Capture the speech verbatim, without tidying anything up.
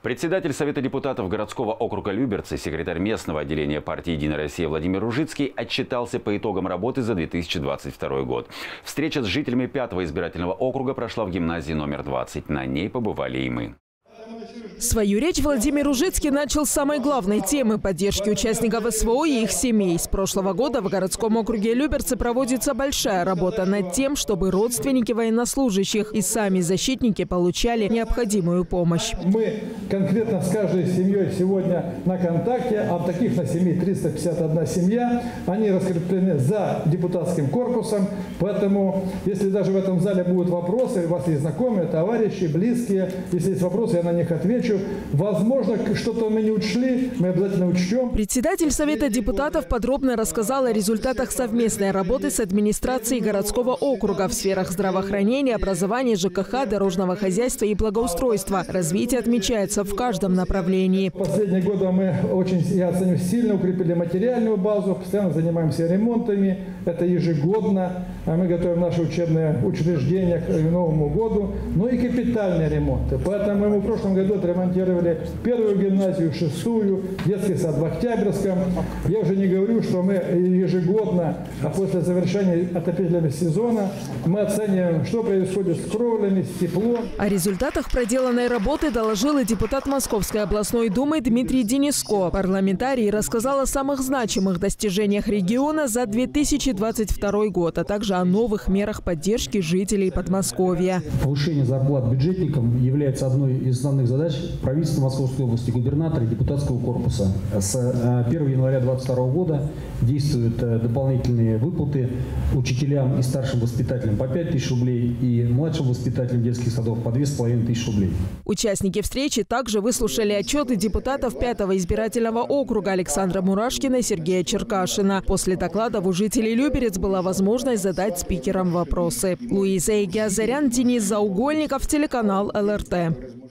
Председатель Совета депутатов городского округа Люберцы, секретарь местного отделения партии «Единая Россия» Владимир Ружицкий отчитался по итогам работы за две тысячи двадцать второй год. Встреча с жителями пятого избирательного округа прошла в гимназии номер двадцать. На ней побывали и мы. Свою речь Владимир Ружицкий начал с самой главной темы – поддержки участников СВО и их семей. С прошлого года в городском округе Люберцы проводится большая работа над тем, чтобы родственники военнослужащих и сами защитники получали необходимую помощь. Мы конкретно с каждой семьей сегодня на контакте, а таких на семье триста пятьдесят одна семья. Они раскреплены за депутатским корпусом, поэтому если даже в этом зале будут вопросы, у вас есть знакомые, товарищи, близкие, если есть вопросы, я на них отвечу. Возможно, что-то мы не учли, мы обязательно учтем. Председатель Совета депутатов подробно рассказал о результатах совместной работы с администрацией городского округа в сферах здравоохранения, образования, ЖКХ, дорожного хозяйства и благоустройства. Развитие отмечается в каждом направлении. В последние годы мы очень, я оцениваю, сильно укрепили материальную базу, постоянно занимаемся ремонтами. Это ежегодно. Мы готовим наши учебные учреждения к Новому году. Ну и капитальные ремонты. Поэтому мы в прошлом году ремонтировали первую гимназию, шестую, детский сад в Октябрьском. Я уже не говорю, что мы ежегодно, а после завершения отопительного сезона, мы оцениваем, что происходит с кровлями, с теплом. О результатах проделанной работы доложил и депутат Московской областной думы Дмитрий Дениско. Парламентарий рассказал о самых значимых достижениях региона за две тысячи двадцать второй год, а также о новых мерах поддержки жителей Подмосковья. Повышение зарплат бюджетникам является одной из основных задач правительства Московской области, губернатора и депутатского корпуса. С первого января две тысячи двадцать второго года действуют дополнительные выплаты учителям и старшим воспитателям по пять тысяч рублей и младшим воспитателям детских садов по две с половиной тысячи рублей. Участники встречи также выслушали отчеты депутатов пятого избирательного округа Александра Мурашкина и Сергея Черкашина. После докладов у жителей Люберец была возможность задать спикерам вопросы. Луиза Игиазарян, Денис Заугольников, телеканал эл эр тэ.